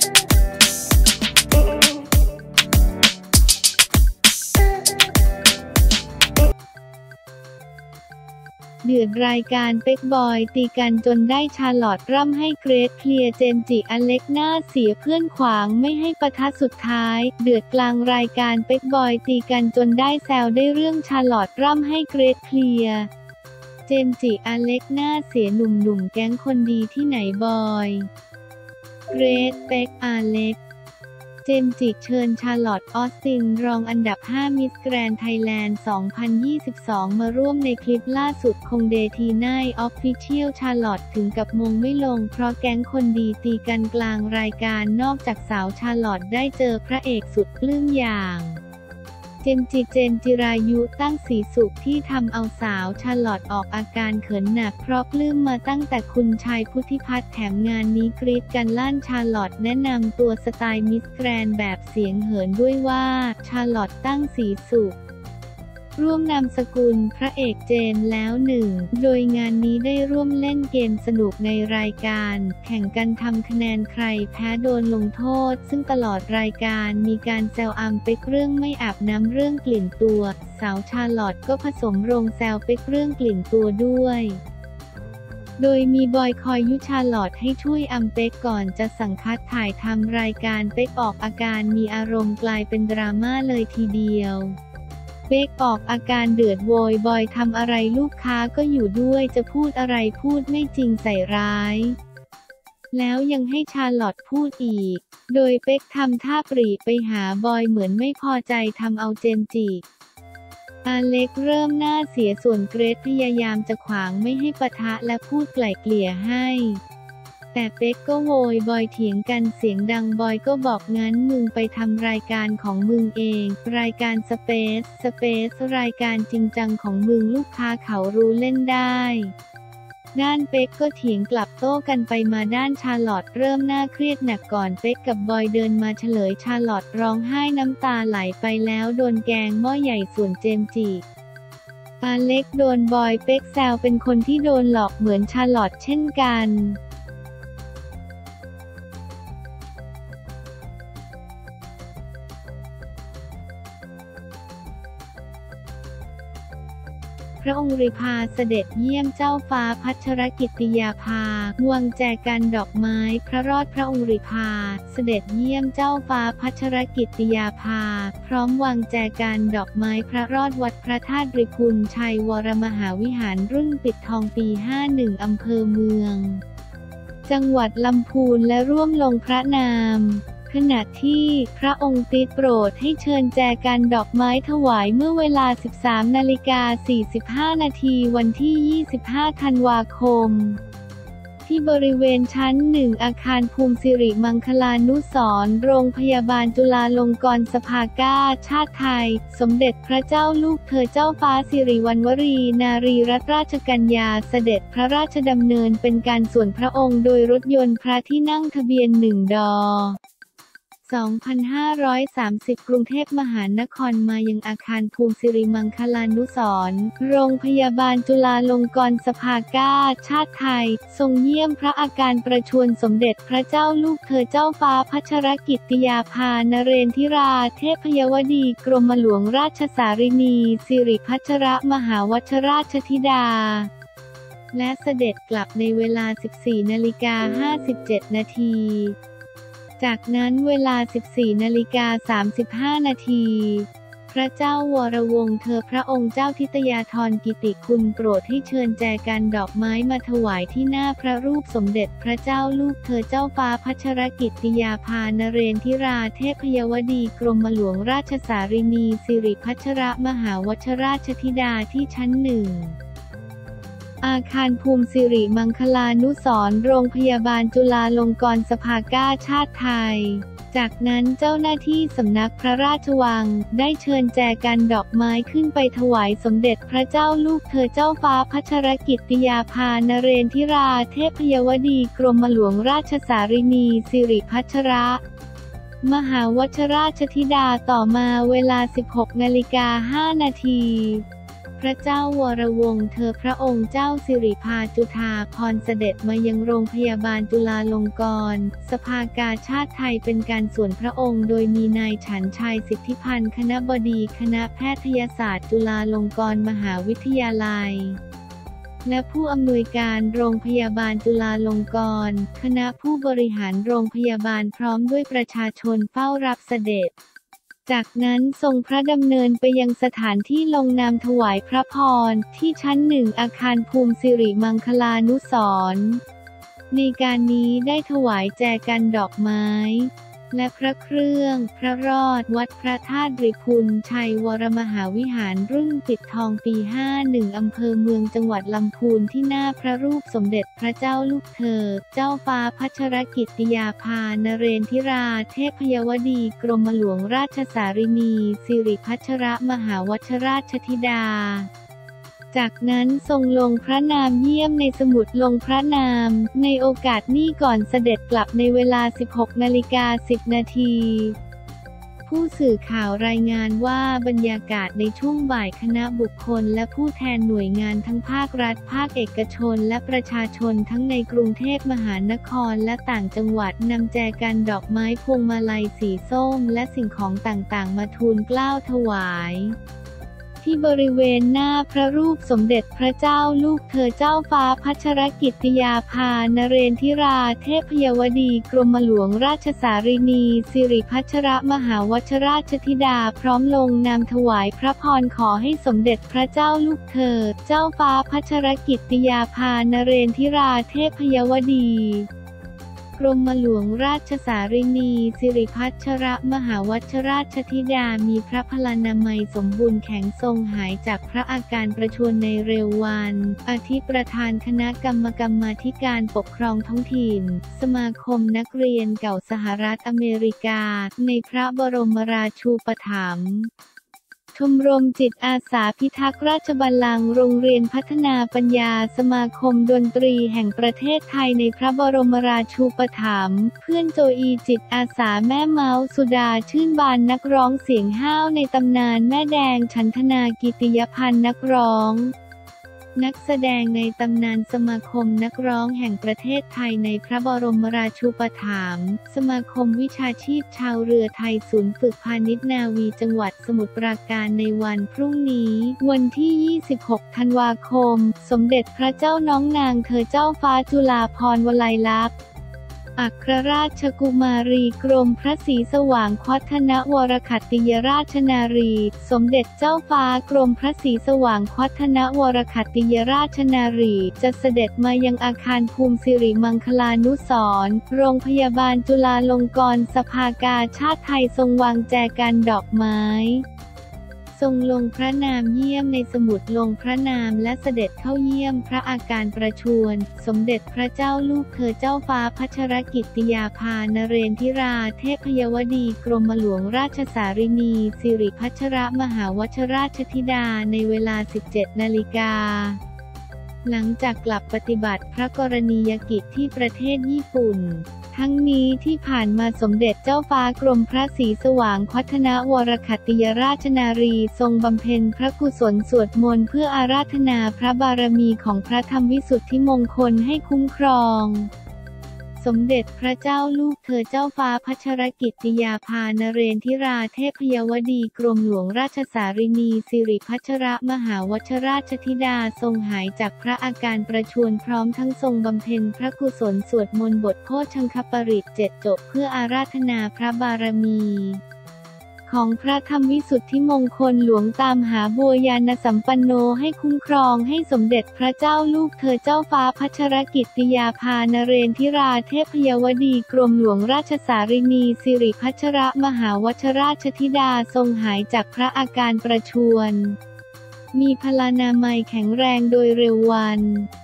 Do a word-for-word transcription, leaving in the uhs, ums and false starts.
เดือดรายการเป๊กบอยตีกันจนได้ชาร์ลอตต์ร่ำให้เกรทเคลียร์เจมส์จิอเล็กน่าเสียเพื่อนขวางไม่ให้ปะทะสุดท้ายเดือดกลางรายการเป๊กบอยตีกันจนได้แซวได้เรื่องชาร์ลอตต์ร่ำให้เกรทเคลียร์เจมส์จิอเล็กน่าเสียหนุ่มๆแก๊งคนดีที่ไหนบอยเกรทเป๊กอเล็กเจมส์จิเชิญชาร์ลอตต์ออสตินรองอันดับห้ามิสแกรนด์ไทยแลนด์ สองพันยี่สิบสอง มาร่วมในคลิปล่าสุดคงเดทีไนท์ออฟฟิเชียลชาร์ลอตต์ถึงกับมงไม่ลงเพราะแก๊งคนดีตีกันกลางรายการนอกจากสาวชาร์ลอตต์ได้เจอพระเอกสุดปลื้มอย่างเจมส์จิเจมส์จิรายุตั้งศรีสุขที่ทำเอาสาวชาร์ลอตต์ออกอาการเขินหนักเพราะปลื้มมาตั้งแต่คุณชายพุทธิพัฒน์แถมงานนี้กรี๊ดกันลั่นชาร์ลอตต์แนะนำตัวสไตล์มิสแกรนด์แบบเสียงเหินด้วยว่าชาร์ลอตต์ตั้งศรีสุขร่วมนามสกุลพระเอกเจมส์แล้วหนึ่งโดยงานนี้ได้ร่วมเล่นเกมสนุกในรายการแข่งกันทำคะแนนใครแพ้โดนลงโทษซึ่งตลอดรายการมีการแซวอัมเป็กเรื่องไม่อาบน้ำเรื่องกลิ่นตัวสาวชาร์ลอตต์ก็ผสมโรงแซวเป็กเรื่องกลิ่นตัวด้วยโดยมีบอยคอยยุชาร์ลอตต์ให้ช่วยอัมเป็กก่อนจะสั่งคัดถ่ายทำรายการเป็กออกอาการมีอารมณ์กลายเป็นดราม่าเลยทีเดียวเป๊กออกอาการเดือดโวยบอยทำอะไรลูกค้าก็อยู่ด้วยจะพูดอะไรพูดไม่จริงใส่ร้ายแล้วยังให้ชาร์ลอตต์พูดอีกโดยเป๊กทำท่าปรีไปหาบอยเหมือนไม่พอใจทำเอาเจมส์จิอเล็กเริ่มหน้าเสียส่วนเกรทพยายามจะขวางไม่ให้ปะทะและพูดไกล่เกลี่ยให้แต่เป๊กก็โวยบอยเถียงกันเสียงดังบอยก็บอกงั้นมึงไปทำรายการของมึงเองรายการสเปซสเปซรายการจริงจังของมึงลูกค้าเขารู้เล่นได้ด้านเป๊กก็เถียงกลับโต้กันไปมาด้านชาร์ลอตต์เริ่มน่าเครียดหนักก่อนเป๊กกับบอยเดินมาเฉลยชาร์ลอตต์ร้องไห้น้ำตาไหลไปแล้วโดนแกงหม้อใหญ่ส่วนเจมส์จิอเล็กโดนบอยเป๊กแซวเป็นคนที่โดนหลอกเหมือนชาร์ลอตต์เช่นกันพระองค์ริพาเสด็จเยี่ยมเจ้าฟ้าพัชรกิติยาภาวางแจกันดอกไม้พระรอดพระองค์ริพาเสด็จเยี่ยมเจ้าฟ้าพัชรกิติยาภาพร้อมวางแจกันดอกไม้พระรอดวัดพระธาตุริพุนชัยวรมหาวิหารรุ่นปิดทองปีห้าสิบเอ็ดอำเภอเมืองจังหวัดลำพูนและร่วมลงพระนามขณะที่พระองค์ติดโปรดให้เชิญแจกันดอกไม้ถวายเมื่อเวลา สิบสามนาฬิกาสี่สิบห้านาทีวันที่ ยี่สิบห้าธันวาคมที่บริเวณชั้นหนึ่งอาคารภูมิสิริมังคลานุสรณ์โรงพยาบาลจุฬาลงกรณ์สภากาชาติไทยสมเด็จพระเจ้าลูกเธอเจ้าฟ้าสิริวัณวรีนารีรัตนราชกัญญาเสด็จพระราชดำเนินเป็นการส่วนพระองค์โดยรถยนต์พระที่นั่งทะเบียนหนึ่งดอสองพันห้าร้อยสามสิบ กรุงเทพมหานครมายังอาคารภูมิสิริมังคลานุสรณ์โรงพยาบาลจุฬาลงกรณ์สภากาชาติไทยทรงเยี่ยมพระอาการประชวรสมเด็จพระเจ้าลูกเธอเจ้าฟ้าพัชรกิติยาภานเรนทิราเทพยวดีกรมหลวงราชสารินีสิริพัชรมหาวชราชธิดาและเสด็จกลับในเวลา สิบสี่นาฬิกาห้าสิบเจ็ดนาทีจากนั้นเวลา สิบสี่นาฬิกาสามสิบห้านาทีพระเจ้าวรวงศ์เธอพระองค์เจ้าทิตยาธรกิติคุณโปรดให้เชิญแจกันดอกไม้มาถวายที่หน้าพระรูปสมเด็จพระเจ้าลูกเธอเจ้าฟ้าพัชรกิติยาภานเรนทิราเทพยวดีกรมหลวงราชสารินีสิริพัชรมหาวชราชธิดาที่ชั้นหนึ่งอาคารภูมิสิริมังคลานุสรณ์โรงพยาบาลจุฬาลงกรณ์สภากาชาติไทยจากนั้นเจ้าหน้าที่สำนักพระราชวังได้เชิญแจกันดอกไม้ขึ้นไปถวายสมเด็จพระเจ้าลูกเธอเจ้าฟ้าพัชรกิติยาภานเรนทิราเทพยวดีกรมหลวงราชสารินีสิริพัชรมหาวชราชธิดาต่อมาเวลา สิบหกนาฬิกาห้านาทีพพระเจ้าวรวงศ์เธอพระองค์เจ้าสิริภาจุฑาภรณ์เสด็จมายังโรงพยาบาลจุฬาลงกรณ์สภากาชาดไทยเป็นการส่วนพระองค์โดยมีนายฉันชัยสิทธิพันธ์คณบดีคณะแพทยศาสตร์จุฬาลงกรณ์มหาวิทยาลัยและผู้อำนวยการโรงพยาบาลจุฬาลงกรณ์คณะผู้บริหารโรงพยาบาลพร้อมด้วยประชาชนเฝ้ารับเสด็จจากนั้นทรงพระดำเนินไปยังสถานที่ลงนามถวายพระพรที่ชั้นหนึ่งอาคารภูมิสิริมังคลานุสรณ์ในการนี้ได้ถวายแจกันดอกไม้และพระเครื่องพระรอดวัดพระธาตุริพุนชัยวรมหาวิหารรุ่นปิดทองปีห้าสิบอำเภอเมืองจังหวัดลำพูนที่หน้าพระรูปสมเด็จพระเจ้าลูกเธอเจ้าฟ้าพัชรกิติยาภานเรนทิราเทพยวดีกรมหลวงราชสารินีสิริพัชรมหาวชราชธิดาจากนั้นทรงลงพระนามเยี่ยมในสมุดลงพระนามในโอกาสนี้ก่อนเสด็จกลับในเวลา สิบหกนาฬิกาสิบนาทีผู้สื่อข่าวรายงานว่าบรรยากาศในช่วงบ่ายคณะบุคคลและผู้แทนหน่วยงานทั้งภาครัฐภาคเอกชนและประชาชนทั้งในกรุงเทพมหานครและต่างจังหวัดนำแจกันดอกไม้พวงมาลัยสีส้มและสิ่งของต่างๆมาทูลเกล้าถวายที่บริเวณหน้าพระรูปสมเด็จพระเจ้าลูกเธอเจ้าฟ้าพัชรกิติยาภานเรนทิราเทพยวดีกรมหลวงราชสารินีสิริพัชรมหาวชราชธิดาพร้อมลงนามถวายพระพรขอให้สมเด็จพระเจ้าลูกเธอเจ้าฟ้าพัชรกิติยาภานเรนทิราเทพยวดีกรมหลวงราชสารินีสิริพัชรมหาวชราชธิดามีพระพลานามัยสมบูรณ์แข็งทรงหายจากพระอาการประชวรในเร็ววันอธิประธานคณะกรรมกรรมาธิการปกครองท้องถิ่นสมาคมนักเรียนเก่าสหรัฐอเมริกาในพระบรมราชูปถัมภ์ชมรมจิตอาสาพิทักษ์ราชบัลลังก์โรงเรียนพัฒนาปัญญาสมาคมดนตรีแห่งประเทศไทยในพระบรมราชูปถัมภ์เพื่อนโจอีจิตอาสาแม่เมาส์สุดาชื่นบานนักร้องเสียงห้าวในตำนานแม่แดงฉันทนากิติยพันธ์นักร้องนักแสดงในตำนานสมาคมนักร้องแห่งประเทศไทยในพระบรมราชูปถัมภ์สมาคมวิชาชีพชาวเรือไทยศูนย์ฝึกพาณิชย์นาวีจังหวัดสมุทรปราการในวันพรุ่งนี้วันที่ ยี่สิบหก ธันวาคมสมเด็จพระเจ้าน้องนางเธอเจ้าฟ้าจุฬาภรณ์วลัยลักษณ์อัครราชกุมารีกรมพระศรีสว่างควัฒนวรขัตติยราชนารีสมเด็จเจ้าฟ้ากรมพระศรีสว่างควัฒนวรขัตติยราชนารีจะเสด็จมายังอาคารภูมิสิริมังคลานุสรณ์โรงพยาบาลจุฬาลงกรณ์สภากาชาดไทยทรงวางแจกันดอกไม้ทรงลงพระนามเยี่ยมในสมุดลงพระนามและเสด็จเข้าเยี่ยมพระอาการประชวรสมเด็จพระเจ้าลูกเธอเจ้าฟ้าพัชรกิติยาภานเรนทิราเทพยวดีกรมหลวงราชสารินีสิริพัชรมหาวชราชธิดาในเวลา สิบเจ็ดนาฬิกาหลังจากกลับปฏิบัติพระกรณียกิจที่ประเทศญี่ปุ่นทั้งนี้ที่ผ่านมาสมเด็จเจ้าฟ้ากรมพระศรีสว่างควัฒนวรขัตติยราชนารีทรงบำเพ็ญพระกุศลสวดมนต์เพื่ออาราธนาพระบารมีของพระธรรมวิสุทธิมงคลให้คุ้มครองสมเด็จพระเจ้าลูกเธอเจ้าฟ้าพัชรกิติยาภานเรนทิราเทพยวดีกรมหลวงราชสารินีสิริพัชรมหาวชราชธิดาทรงหายจากพระอาการประชวรพร้อมทั้งทรงบำเพ็ญพระกุศลสวดมนต์บทโพชังคปริตเจ็ดจบเพื่ออาราธนาพระบารมีของพระธรรมวิสุทธิมงคลหลวงตามหาบัวยานสัมปันโนให้คุ้มครองให้สมเด็จพระเจ้าลูกเธอเจ้าฟ้าพัชรกิติยาภานเรนทิราเทพยวดีกรมหลวงราชสารินีสิริพัชรมหาวชราชธิดาทรงหายจากพระอาการประชวรมีพลานามัยแข็งแรงโดยเร็ววัน